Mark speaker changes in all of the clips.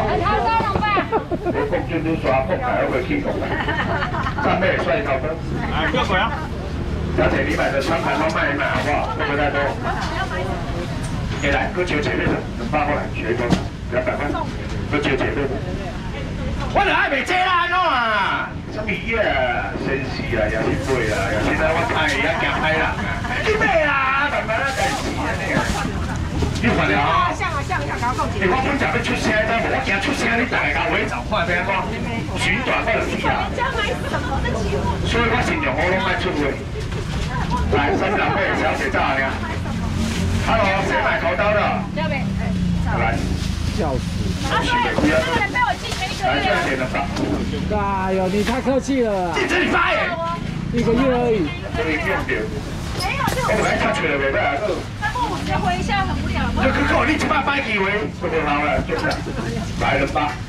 Speaker 1: 公军都刷破牌，我去讲啦。上面帅高分。哎，过来啊！小姐，你买的餐盘都卖一卖好不好？不太多。你来，搁招姐妹的，200块来，学一个200块，搁招姐妹的。我就爱卖这啦，安怎啊？什么啊？绅士啦，也是贵啦，也是在我看伊遐惊歹人啊！你买啦，慢慢啊，代志安尼啊。你看了啊？像啊像，甲我讲一个。我本来要出声，但我惊出声，你大家甲我找看变怎？旋转我就死啊！所以我尽量我拢卖出位。来，3长辈小姐在哪里啊 ？Hello， 谁买头刀的？来，
Speaker 2: 笑死！
Speaker 1: 来，现在点了吧？
Speaker 2: 哎呦，你太客气了。
Speaker 1: 禁止你发言。
Speaker 2: 1个月而已。
Speaker 1: 这个用掉。没有，我本来看出来袂歹啊。
Speaker 3: 他问我直接回一下，很无聊。
Speaker 1: 就去靠你一摆摆机会，不就好了？就这样。来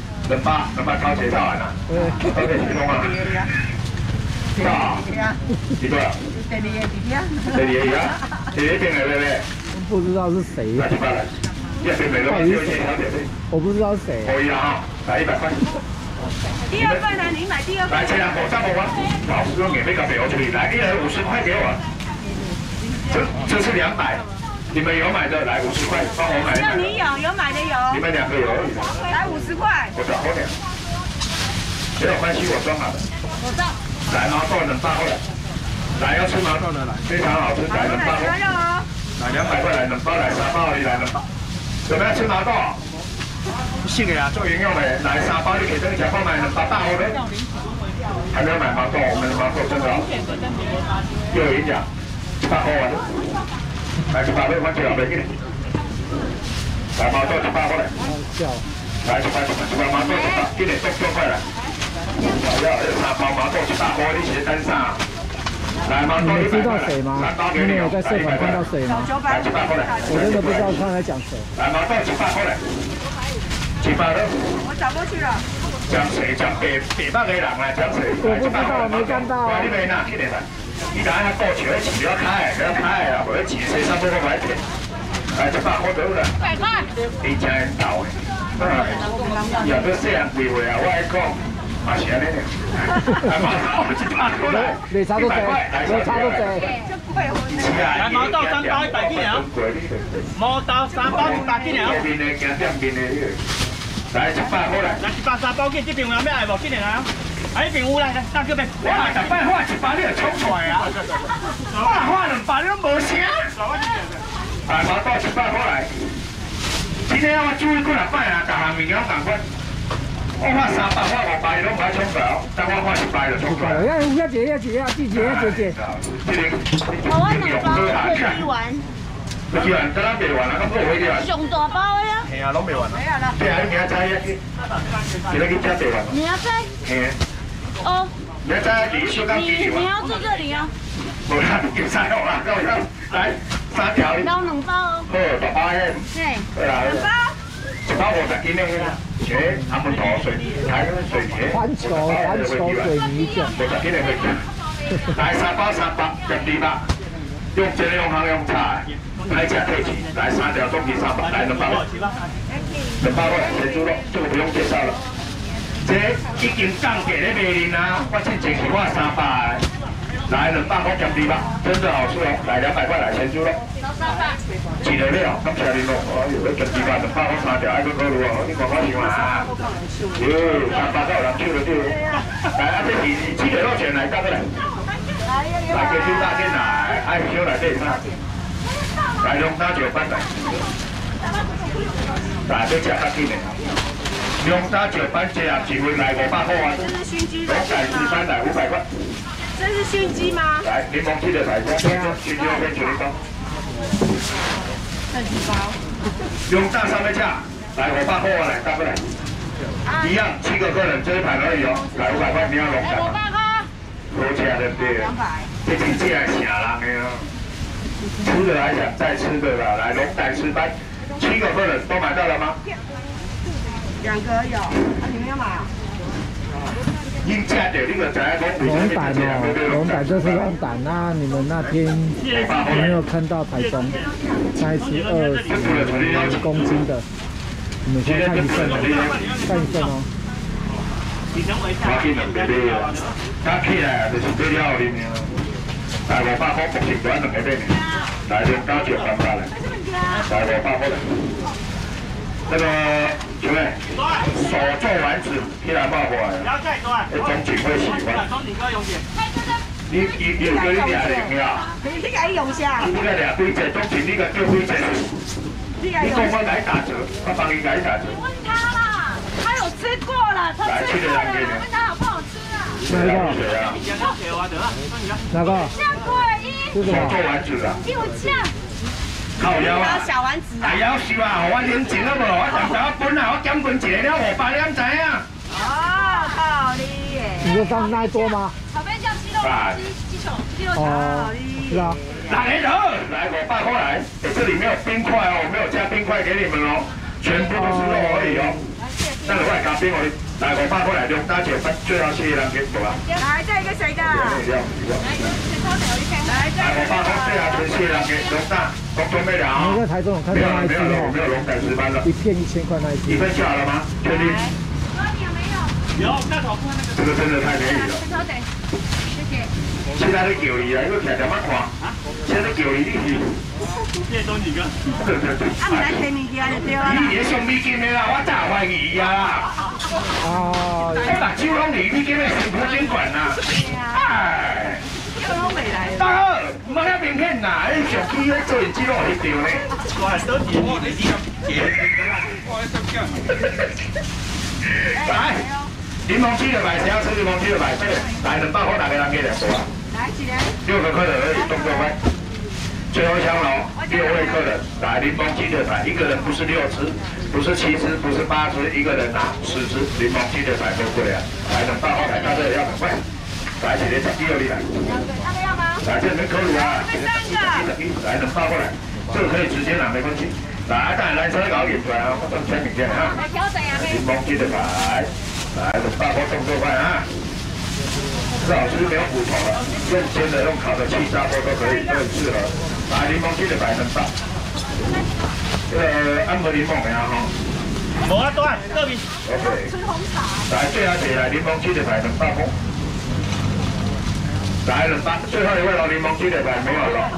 Speaker 1: 200掏钱套完了。掏钱去弄啊。到。几多了？第二啊，第二边来对不对？
Speaker 2: 不知道是谁。
Speaker 1: 来100来。100没了，有钱小姐妹。
Speaker 2: 我不知道谁。
Speaker 1: 可以了哈，来100块。
Speaker 3: 第二份呢？你买第二份。
Speaker 1: 来，这两口3口吗？好，用免费咖啡我处理。来，你来50块给我。这是200，你们有买的来50块，帮我买。
Speaker 3: 只有你有买的有。
Speaker 1: 你们2个有。
Speaker 3: 来50块。
Speaker 1: 我找后面。没有关系，我装好的。
Speaker 3: 我知道。
Speaker 1: 来毛豆200块来。来，要吃毛豆的来，非常好吃，来200块。来200块来2包来3包，你来2包。有没有吃毛豆？不信的呀，做营养的，来3包你给这个小包买200大盒的。还没有买毛豆，我们的毛豆真的好，又有营养，100块完了。来100块，我叫袂紧。来毛豆100块来。来100毛豆100，今年多块来。要3包毛豆100块，你写单上。来毛豆100块来。3包给你。
Speaker 2: 你有在社团看到谁吗？
Speaker 1: 来100块来。
Speaker 2: 我真的不知道他在讲谁。
Speaker 1: 来毛豆100块来。100了。
Speaker 3: 我找过去了。
Speaker 1: 讲谁讲北北北的人来讲谁？
Speaker 2: 我不知道，没看到。
Speaker 1: 你没拿，去哪来？你等下过去，不要开，不要开啦，不要急，谁300块买钱？来100块得了。100块。你真人头的。以后都细人机会啊，我爱讲，嘛是安尼的。来毛豆100块来。
Speaker 2: 你差不多，我差不多。
Speaker 4: 来毛豆3包100几两。毛豆3包100几两。
Speaker 1: 面的加店面的。来100块来，
Speaker 4: 来100 3包，见这边有咩来无？进来啊！哎，这边有来，大哥边。
Speaker 1: 我买100块100你就冲出来啊！我花200你都无声。来毛豆100块来，今天我注意过来摆啊，各项物件同款。我花300块500你拢唔爱冲出来哦，但我花100就冲出来。
Speaker 2: 要姐。
Speaker 3: 我2包可以玩。
Speaker 1: 不吃完，刚刚卖完了，刚过回去啊。
Speaker 3: 上大包的呀。
Speaker 1: 系啊，拢卖完了。没有了。对啊，你明仔载去，今日去吃卖完了。
Speaker 3: 明仔载。
Speaker 1: 嘿。
Speaker 3: 哦。
Speaker 1: 明仔载离休刚继续
Speaker 3: 你要住这里啊？
Speaker 1: 无啦，叫晒好啦，够啦，来3条。
Speaker 3: 捞2包哦。
Speaker 1: 好，8包嘿。
Speaker 3: 嘿。
Speaker 1: 对啦。
Speaker 3: 2包。
Speaker 1: 1包50斤的嘿啦，学他们头水台水泥。
Speaker 2: 环球水泥卷。
Speaker 1: 50斤的会卷。来3包100吧。用这个用行用茶，拍价退钱，来3条中皮300，来200块，200块水猪肉，这个不用介绍了。这已经降价咧卖哩啦，我之前是我300，来200块减200，真的好吃哦。来200块来水猪肉，一个了，感谢你咯。哎呦，要减200，200块3条，还佫考虑哦，你看我想啊，哟，300块有人手了对。来啊，这是鸡腿肉卷来，到过来。来给猪大件来，爱烧来这啥？来龙沙酒班来，来要吃较紧的。龙沙酒班这样一份来500块啊。
Speaker 3: 这是熏鸡肉
Speaker 1: 龙仔鸡班来500块。
Speaker 3: 这是熏鸡吗？
Speaker 1: 来柠檬鸡的来，熏鸡肉跟九零包。
Speaker 3: 这几包？
Speaker 1: 龙大上面价，来500块来，大过来。一样7个客人这一盘而已哦，来500块，你要龙仔。好吃的对，这是这样想人的哦。吃的来讲，再吃的啦，来龙胆石斑，7个客人都买到了吗
Speaker 3: 2个有，你们要买啊？
Speaker 2: 龙胆哦，龙胆就是龙胆那你们那天有没有看到台中那一只20公斤的你们先看一份哦，看一份哦。
Speaker 1: 我去两个买啊，加起来就是买了后面啊，大500块目前就2个买呢，来2到9刚刚来，大500块来。那个兄弟，手做丸子，起来冒火来，钟景会喜欢。你有叫你俩零啊？
Speaker 3: 你甲伊用啥？
Speaker 1: 你甲俩几只，钟景你甲叫几只？你讲我来打折，我帮你来打折。
Speaker 5: 问他啦，他有吃过了，他吃过了，问他好不好吃啊？
Speaker 2: 哪个？
Speaker 5: 像鬼一，
Speaker 2: 这是什么？
Speaker 1: 做丸子啊。
Speaker 5: 有酱。
Speaker 1: 靠腰啊！
Speaker 3: 小丸子啊！
Speaker 1: 哎夭寿啊！我冷静了无？我上早本啊，我减分一个了500，你敢知影？
Speaker 5: 哦，靠你耶！
Speaker 2: 你说上次那多吗？
Speaker 5: 炒饭叫鸡肉鸡肉
Speaker 2: 哦，是啊。
Speaker 1: 来人，来500块来，这里没有冰块哦，我没有加冰块给你们哦，全部都是肉而已哦。那个外加冰哦，来500块来，2大姐最好7个人给我啊。
Speaker 3: 来，这个谁的？
Speaker 1: 来500块，最好全7个人给2大，都准备了啊。
Speaker 2: 你在台中有看到那一只哦？
Speaker 1: 没有龙胆石斑了。
Speaker 2: 一片1000块那一只。
Speaker 1: 1份下好了吗？确定？
Speaker 5: 有，
Speaker 4: 那炒饭那个。
Speaker 1: 这个真的太便宜了。
Speaker 5: 谢谢。
Speaker 1: 现在在叫你啊，又徛在乜看？现在叫你你是。
Speaker 4: 这多几个？
Speaker 3: 啊，唔来提物件就对啦。
Speaker 1: 你也送美金的啦，我咋怀疑呀？
Speaker 2: 哦。
Speaker 1: 我把酒拢离美金的食谱监管呐。哎。
Speaker 3: 酒拢未来。
Speaker 1: 大哥，唔好遐明显呐，迄上机迄做人酒拢有翕到呢。
Speaker 4: 我还多几个，你
Speaker 1: 来，柠檬鸡的买，谁要吃柠檬鸡的买？这个来200块，哪个人给2个？
Speaker 3: 来几个
Speaker 1: ？6个客人而已，动作快。最后一箱喽，6位客人，来柠檬鸡的仔，一个人不是6只，不是7只，不是8只，一个人拿10只柠檬鸡的仔都过来，来200块，来到这里要赶快，来几个小鸡肉里来，
Speaker 5: 那个要吗？
Speaker 1: 来这边可以啊，来200块来，这个可以直接拿没关系，来当然来车搞演出来啊，我等签名片啊，
Speaker 5: 来调整啊，
Speaker 1: 柠檬鸡的仔，来200块动作快啊。这好吃没有骨头了，用煎的、用烤的、气炸锅都可以，都很适合。来柠檬鸡的摆成大，安和柠檬没有哈？
Speaker 4: 无啊，多这边。
Speaker 1: OK。来最后姐来柠檬鸡的摆成大风。来200，最后一位了，柠檬鸡的摆没有了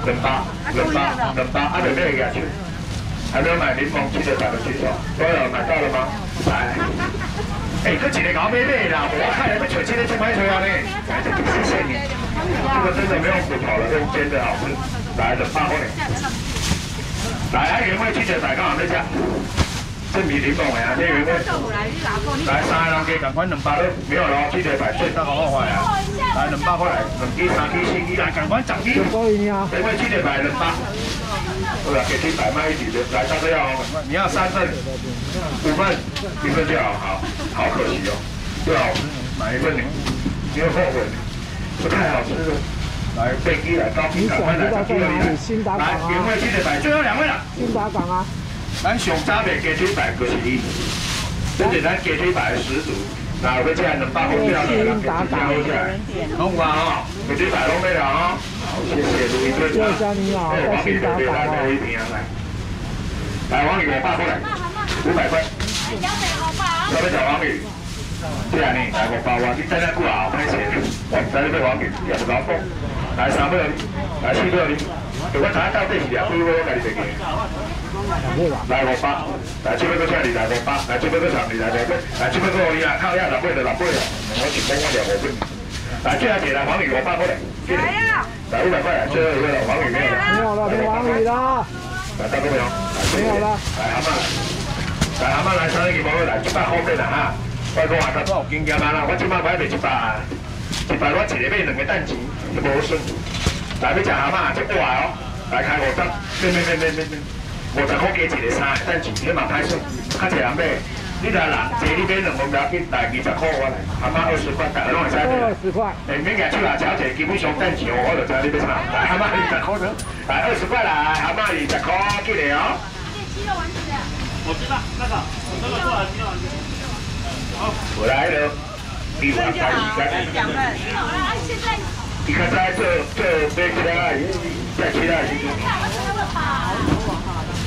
Speaker 1: ，200，啊，准备下去。还没有买柠檬鸡的摆的举手，都有买到了吗？来。哎，这几个搞妹妹啦，我看你们手机的去拍出来呢。谢谢你，这个真的没有骨头了，用煎的好吃。来200块。来，原味鸡腿仔刚好在家，这米柠檬呀，这原味。来3个人给赶快200了，没有了，鸡腿仔最大好坏啊。来200块来，2支、3支、4支，来赶快涨支。
Speaker 2: 有多赢啊？
Speaker 1: 原味鸡腿仔200。对了，给鸡腿卖1底的，来到这要哦，你要3份、5份，1份就好，好可惜哦，最好吃，买1份你会后悔，不太好吃的。来飞机来高频赶快来，飞机来，来原味鸡腿仔最后2位了。
Speaker 2: 新达港啊。
Speaker 1: 咱上早的鸡腿仔就是伊，这是咱鸡腿仔的始祖。那有要这200块票的，人加好起来，弄完哦，鸡腿仔弄没了哦。好，谢谢卢一顿。
Speaker 2: 谢谢你好，在新达港哦。
Speaker 1: 来黄鱼500块来，500块。这边小黄鱼，这样呢，来500块，你等下过来，歹势，我唔知你要黄鱼，也不敢讲。来3尾，来4尾，就我知到底是几尾，我家己袂记。来500，来这边搁请你来500，来这边搁上你来500，来这边搁你啦，靠遐6尾就6尾啦，我一公我就5尾。来最后一来黄鱼500块来，来呀，来500块来，最后一位了，黄鱼没有了，
Speaker 2: 没有了，没黄鱼了。
Speaker 1: 来大哥没有？
Speaker 2: 没有了。
Speaker 1: 来阿妈来，来阿妈来3个鸡毛来100块块啦哈。我讲话头有经验啊啦，我即摆买卖100，100我一个买2个蛋钱就无算。来要食蛤蟆，这大哦，来开50，免，50块加一个3个蛋钱，你嘛歹算，较济人买。你来人坐你买2份不要紧，来20块我来，蛤蟆20块，大家拢会使买。
Speaker 2: 20块。
Speaker 1: 哎，免举手啦，超济基本上蛋钱我就知你要啥。来蛤蟆20块的，来20块来，蛤蟆20块，记得哦。
Speaker 5: 鸡肉丸子。
Speaker 4: 我知道那个过来鸡肉丸子。好，
Speaker 1: 我来了。1份就好，2份。
Speaker 5: 好啦，现在。
Speaker 1: 你看在这买起来，再起来。
Speaker 5: 看我怎么跑。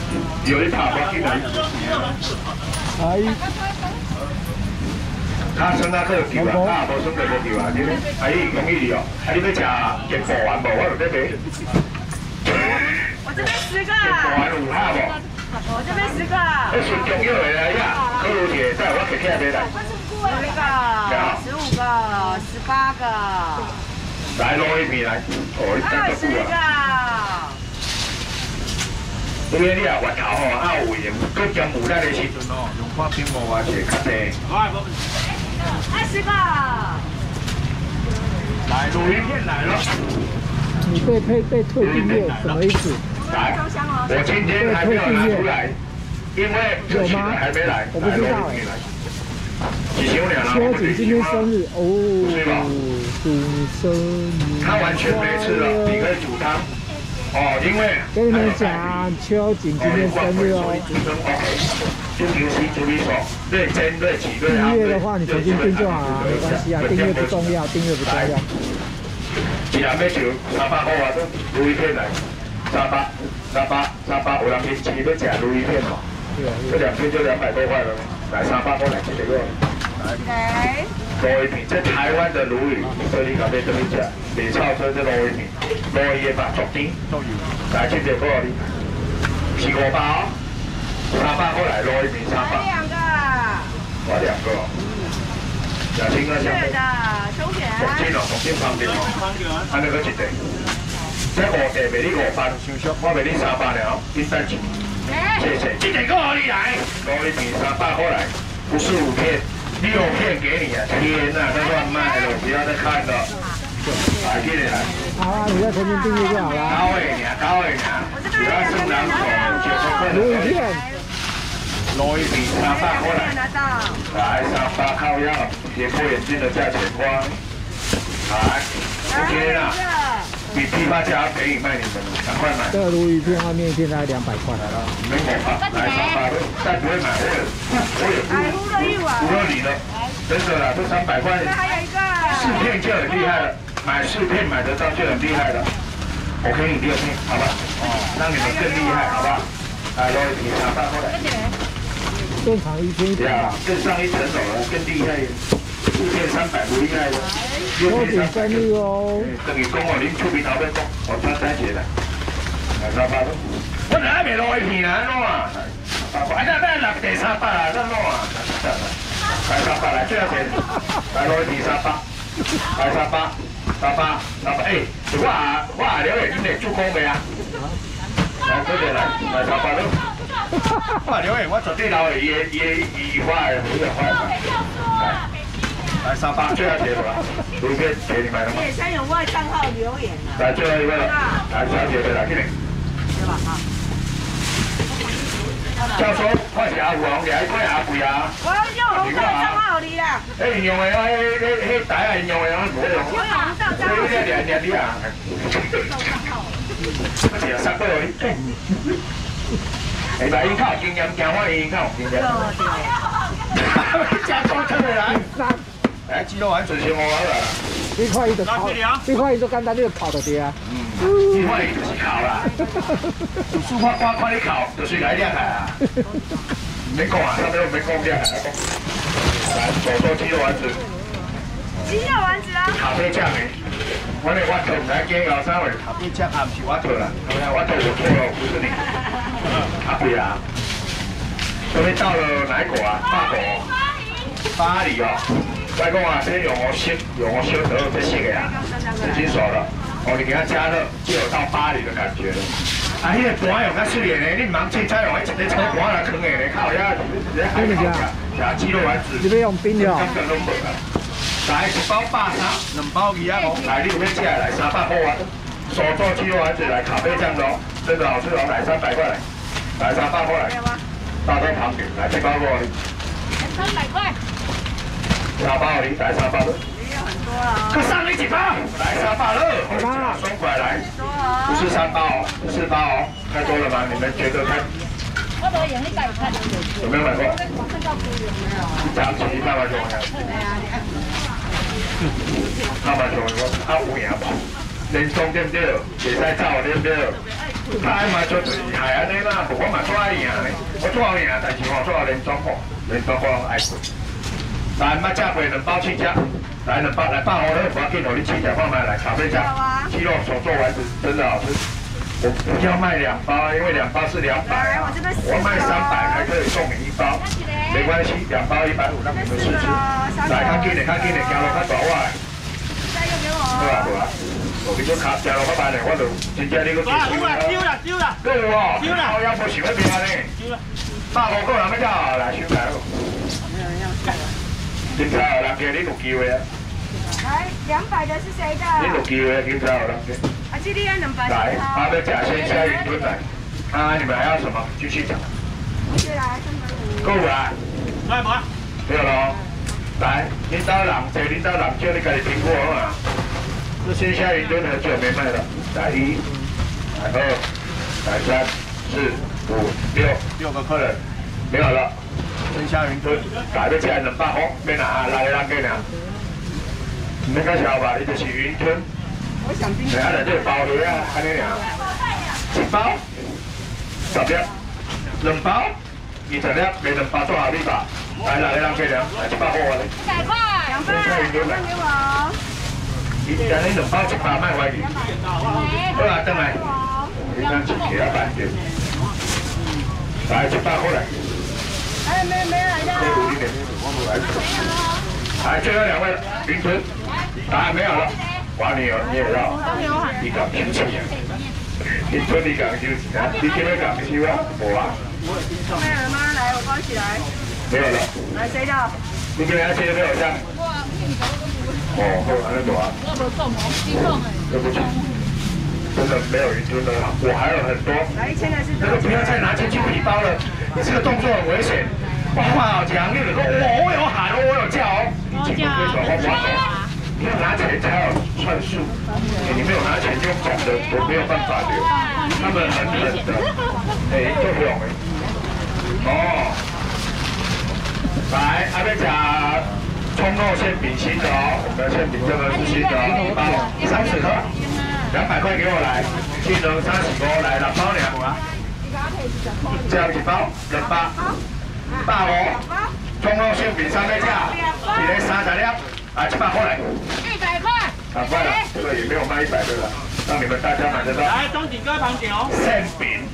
Speaker 1: 有一趴我进来。
Speaker 2: 哎，
Speaker 1: 他生那个球啊，他无生个球啊，你咧？阿姨讲伊哦，啊你要食健步丸无？我就在买。
Speaker 3: 我这边10个。
Speaker 1: 健步丸有哈无？
Speaker 3: 我这边10个。
Speaker 1: 我顺中药的来呀，可如铁在我摕起来买来。
Speaker 3: 10个、15个、18个。
Speaker 1: 来攞一片来，哦，你等足久啊！ 因为你啊，月头吼，啊有闲，搁兼有咱的时阵吼，用看屏幕啊是较济。
Speaker 3: 20个。
Speaker 1: 来，录影片来了。
Speaker 2: 你被退订阅什么意思？
Speaker 1: 来，我今天还没有拿出来，因为有吗？还没来，
Speaker 2: 我不知道哎。秋瑾今天生日哦，祝你生日！
Speaker 1: 他完全没吃了，你可以煮汤。 哦，因为
Speaker 2: 跟你们讲，秋瑾今天生日哦。
Speaker 1: 就游戏处理所，对针对几对
Speaker 2: 订阅的话，你随便订就好啊，没关系啊，订阅不重要，订阅不重要。
Speaker 1: 一人要求300块啊，都鲈鱼片来，300，有人平时要吃鲈鱼片嘛？这2片就200多块了，来300块来一个。来。 鲈鱼片，这台湾的鲈鱼，所以你搞咩都要食。袂臭做这鲈鱼片，鲈鱼的白灼丁都有。来，请这个你，是5包，300块来鲈鱼片300。
Speaker 3: 2个。
Speaker 1: 我2个哦。小青哥，小青。
Speaker 3: 的，秋瑾。
Speaker 1: 黄金哦，黄金旁边哦。安尼个一块。这5块卖你500，我卖你300了，你等住。谢谢，这个我你来，鲈鱼片300块来，不是5片。 6片给你啊！天哪，在乱卖了，不要再看了。来，给你来。
Speaker 2: 好啊，你再重新订阅就好了。
Speaker 1: 高一点，高一点。主要是两口90块。
Speaker 2: 鲈鱼片。
Speaker 1: 鲈鱼片300块来。来300靠腰，跌破眼镜的价钱光。来，OK 啦。比批发价便宜卖你们，赶快买。
Speaker 2: 这个鲈鱼片外面一片大概200块来了。
Speaker 1: 没500，来300，再不会买我也不合理了，真的啦，这300块4片就很厉害了，买4片买得到就很厉害了。我给你6片，好吧？哦，让你们更厉害，好吧？来，鲈鱼片300块来。
Speaker 2: 正常1片100。
Speaker 1: 更上一层楼了，更厉害，4片300不厉害的。
Speaker 2: 秋瑾生日哦！
Speaker 1: 等于讲哦，恁厝边头边讲，我穿3节来，来300咯。我哪卖鲈鱼片啊？安怎啊？哎，那6地300啊？安怎啊？来300来，最后钱，来鲈鱼片300，来300，哎，我了解恁的主攻的啊。来，这个来300咯。我了解，我绝对留的伊发的，不是发的。来。 来300，最后结束了，图片给你们了吗？
Speaker 3: 也先用我的账号留言了。
Speaker 1: 来最后一位了，来小姐的来，给你。
Speaker 3: 对吧？好。
Speaker 1: 教授，快是阿虎红，你还快阿贵啊？
Speaker 3: 我用红色账号你啦。
Speaker 1: 哎，用的啊，迄台啊，用的啊，无用。
Speaker 3: 我用红色账号。
Speaker 1: 你啊。是啊，3个你。哎，来因靠经验，行我因靠经验。加多出来。哎，鸡肉丸准先我了。
Speaker 2: 你看伊就烤，你看伊就简单，你就烤就对啊。
Speaker 1: 你看伊就是烤啦。有书法我看你烤，就是来厉害啊。免讲啊，他们免讲厉害，来，手做鸡肉丸子。
Speaker 3: 鸡肉丸子啊。
Speaker 1: 咖啡酱诶，我咧我做唔来煎熬啥位，咖啡酱啊，不是我做啦，我做我错了，不是你。咖啡啊。这边到了哪一国啊？法国。巴黎哦。 外公啊，这用我修得这些个呀，已经熟了。哦，你给它加热，就有到巴黎的感觉了。啊，那个盘用较水的呢，你唔忙切菜用，一个炒盘来坑的呢，靠呀！
Speaker 2: 真的假？
Speaker 1: 加鸡肉丸子。
Speaker 2: 你要用冰的哦。
Speaker 1: 来1包83，2包25。来，你有要吃来300块啊！手做鸡肉丸子来咖啡酱的哦，真的好吃哦，来300块来，来300块来。大多旁边来这包过来。300块。 3包你来3包了，也有很多了。可上你几包？来3包了，双拐来，不是3包哦，4包哦，太多了吗？你们觉得太？我都用你带看。有没有买过？长期慢慢用呀。慢慢用，我有赢无？连中对不对？袂使走对不对？ 台嘛做就是系安尼啦，无我嘛做爱赢呢，我做好赢，但是我做好连庄货，连庄货爱过。来，莫食过2包去吃，来2包来100块，我给你去吃，放买来咖啡酱，鸡肉手做丸子真的好吃。我不要卖2包，因为2包是200，我卖300还可以送你1包，没关系，2包150让你们试吃。来，较紧的，行路较大碗。好啊，好啊。我跟你讲，食落较慢嘞，我就真正你个。
Speaker 4: 啊，有啦，丢啦，丢啦。
Speaker 1: 对哦，丢啦，我也无想要变安尼。丢啦，150个人要到来收台咯。警察有人给你有机会啊！
Speaker 3: 来，200的是谁的？
Speaker 1: 你有机会，警察有人给。
Speaker 3: 啊，这里要200。
Speaker 1: 来，他的假鲜虾云吞来。啊，你们还要什么？继续讲。
Speaker 3: 谢来350。
Speaker 1: 够啦。
Speaker 4: 来无？
Speaker 1: 对咯。来，领导人，找领导人叫你家己评估好嘛。这鲜虾云吞很久没卖了。来1，来2，来3、4、5、6，6个客人没有了。鲜虾云吞，大要吃200块，免拿来个人给拿。唔免介绍吧，你就是云吞。
Speaker 3: 我想冰。
Speaker 1: 啊，来这包鱼啊，安尼尔。1包10粒，2包20粒，卖2包做下你吧。来个人给拿，来100块我嘞。
Speaker 5: 100块，200，给我。
Speaker 1: 你今日2包100，卖怀疑。好啦，等来。你看钱给他办点。来100块来。
Speaker 3: 哎，没来的。
Speaker 1: 来，最后2位云吞，答案没有了。哇，你也要？你讲清楚。云吞你讲清楚啊？你今日讲清楚啊？无啊。
Speaker 3: 没有了吗？来，我包起来。
Speaker 1: 没有了。
Speaker 3: 来，谁的？
Speaker 1: 你今日要接的没有像？哦，好，安尼多啊。对不起，真的没有云吞了，我还有很多。
Speaker 3: 来，1000的是。
Speaker 1: 那个不要再拿进去皮包了，你这个动作很危险。哇，好强烈的说，我有喊哦，我有叫哦。你请不可以耍花花手，你要拿钱才有算数。你没有拿钱用讲的，我没有办法的。他们很狠的，哎，都不用哎。哦，来，还没讲葱肉馅饼新的哦，我们的馅饼这个是新的哦，1包30颗，200块给我来，技能30个来6包2啊。这样1包200。150，葱肉馅饼3个价，一个30粒，啊100块来。
Speaker 5: 100块。
Speaker 1: 3块了，这个也没有卖100的了，让你们大家买得到。
Speaker 4: 来，中景哥旁点哦。
Speaker 1: 馅饼。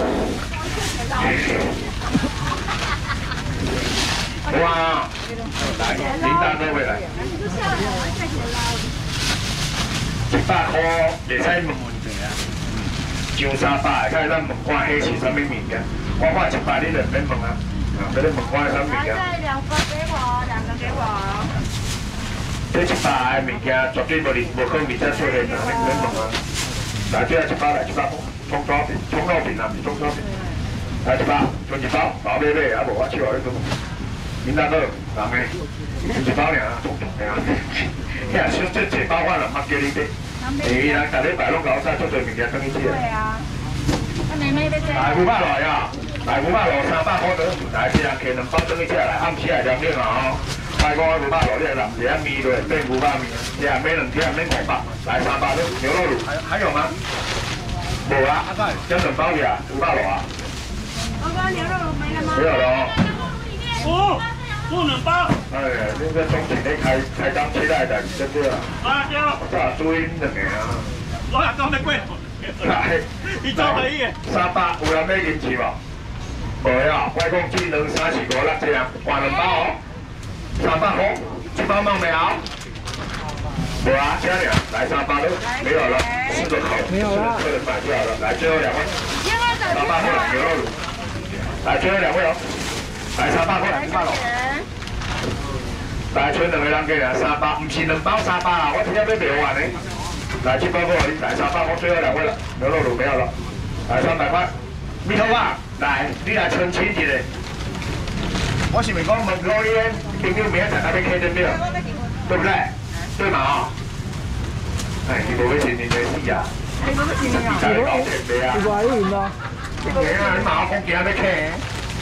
Speaker 1: 哇！来，领导各位来。100块，会使问问题啊。上300，看咱问看迄是啥物物件？我看100你就免问啊。给你问看啥物件？
Speaker 3: 来，2个给我，2个给我。
Speaker 1: 这100的物件绝对无可能再出现啦，你免问啊。来，这100来100块，葱抓饼、葱肉饼啊，不是葱抓饼。来100，剩1包，包买买，啊无我手啊，你讲。领导哥，人诶，1包尔啊，总总的啊。遐小这1包我人捌叫你买，伊人逐礼拜拢甲我带足侪物件等去吃。
Speaker 3: 对啊。
Speaker 1: 来500来啊！来500落300块得，来一人摕2包等去吃来，暗时来两点啊吼。开讲500落，你来人一下面落变500面，一下买2天免500，来300都牛肉卤，还有吗？无啦，将2包去啊，500落啊。
Speaker 3: 刚刚牛肉卤没了吗？
Speaker 1: 没有了哦。
Speaker 4: 不2包。
Speaker 1: 哎，你这中景咧开张期待的，对不对啊？
Speaker 4: 啊对。
Speaker 1: 炸猪音2个啊。
Speaker 4: 我也讲得贵。
Speaker 1: 来，
Speaker 4: 你做可以。
Speaker 1: 300有人要银钱无？无呀，我讲技能3、4、5、6这样，换2包哦，300块，1包梦没有？无啊，这样来3包都没有了，4个口，4个客人买就好了。来，最后2位，300块牛肉卤，来最后2位哦，来300块，100咯。来，剩2个人给啦，300，不是2包300啦，我听要卖完呢。来7包过来，来300块，最后2位了，牛肉卤没有了，来300块，米头啊，来，你来澄清一下。我是咪讲问过你咧，朋友明仔载要开灯表，对不对？对嘛吼？哎，你无要信任的死啊！
Speaker 3: 你不是新啊？
Speaker 1: 你搞骗的啊！
Speaker 2: 你怀孕吗？
Speaker 1: 你马上讲今日要开。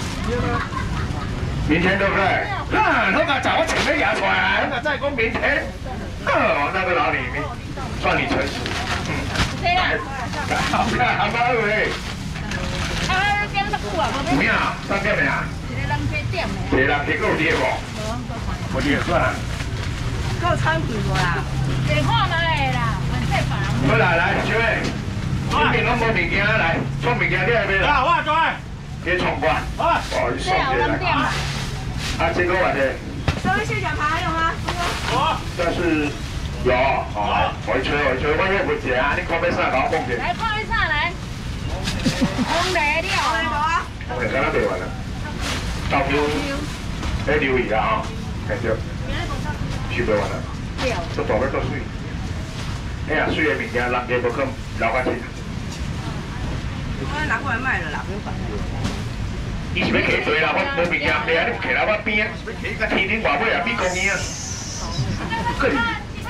Speaker 1: 明天对不对？那那个找我请个牙出来，那个再讲明天，那个老李，算你诚实。
Speaker 5: 谁啦？
Speaker 1: 好看，好看喂。
Speaker 5: 啊，点得久啊，无
Speaker 1: 有影，3点的啊。
Speaker 5: 一个人加点的。
Speaker 1: 一个人加够热无？我热算啦。
Speaker 3: 够餐具无啦？
Speaker 5: 下看嘛会啦，问这别人。
Speaker 1: 好来，小妹，这边拢无物件来，创物件你来买啦。
Speaker 4: 啊，我做诶。
Speaker 1: 给闯关。
Speaker 4: 啊。
Speaker 1: 哦，你送进来。啊，这个我的。
Speaker 3: 稍微蟹脚扒还有吗？
Speaker 1: 这是有，好，回吹，我也不吃啊，你看要啥搞放进。
Speaker 5: 来看一下来。红来了。
Speaker 1: 我刚刚卖完了。到票，要留意啊，看着。收不完了。这大尾都水。哎呀，水的物件，人家无肯留较清。
Speaker 3: 我拿过来卖了啦，不用管。
Speaker 1: 你是要摕多啦，我无物件卖啊，你摕来我边啊，甲天顶外尾啊，比公园啊。个人。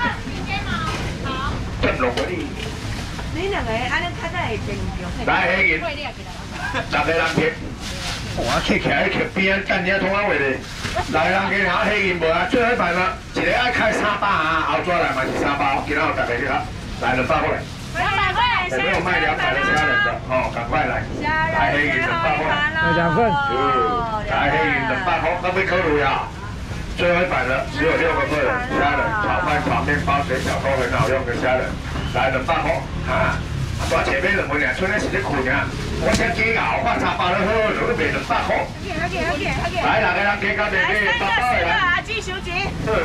Speaker 1: 真落嗰啲。
Speaker 3: 你两个安尼较早会定着。
Speaker 1: 来，黑银，10个人摕。我摕起来摕边，等你通啊话咧。10个人摕下黑银无啊，最后一排嘛，一个爱开300啊，后转来嘛是300，今仔有大家去啦，来200过来。
Speaker 5: 200块。
Speaker 1: 我没有卖200的虾仁的，哦，赶快来。来黑银200块。
Speaker 2: 来2份。
Speaker 1: 来黑银200块，那边考虑啊。最后一版的只有6个客人，虾仁、炒饭、炒面包、水饺都很好用的虾仁，来200块啊！我前面2份俩，剩下是咧困啊！我先煎熬，我茶包了好，就要卖200块。来，6个人加到这里，8包的来。
Speaker 3: 阿基小姐。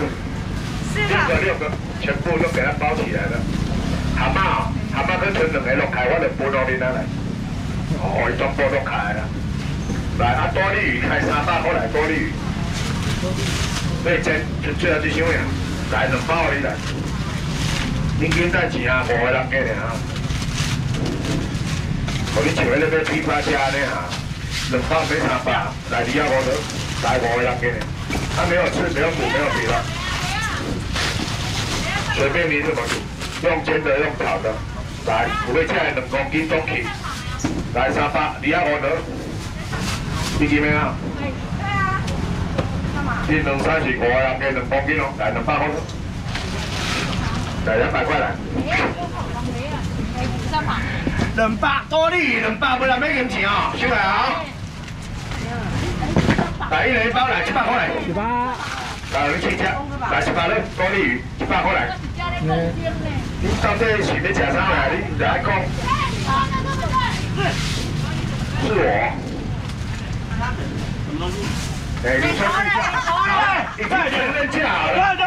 Speaker 1: 6个，全部都给它包起来了。蛤蟆跟存2个落开，我就搬到你那来。哦，全部落开了。来，啊，多利鱼开300块来，多利鱼。所以真就最后这箱呀，来2包你来。恁紧等钱啊，5个人给尔啊。我你像那个批发车呢哈，2包买300，来250，来5个人给你。他没有吃，没有补，没有皮了。随便你怎么煮，用煎的，用炒的。来，有要吃的2公斤总起，来300，250。你记没啊？你2、3、4、5个人给2公斤哦，来200块。来200块来。200多利，200不然没银钱哦，收来啊！来，1人1包来，700块来。
Speaker 2: 18。
Speaker 1: 来，你去吃，来100了，多利鱼100块来。你到底是要吃啥呀？你来讲。是我。哎，你说一下，你快承认价了。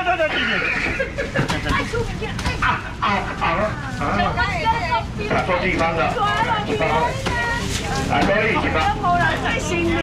Speaker 1: 他做地方的，来多利100。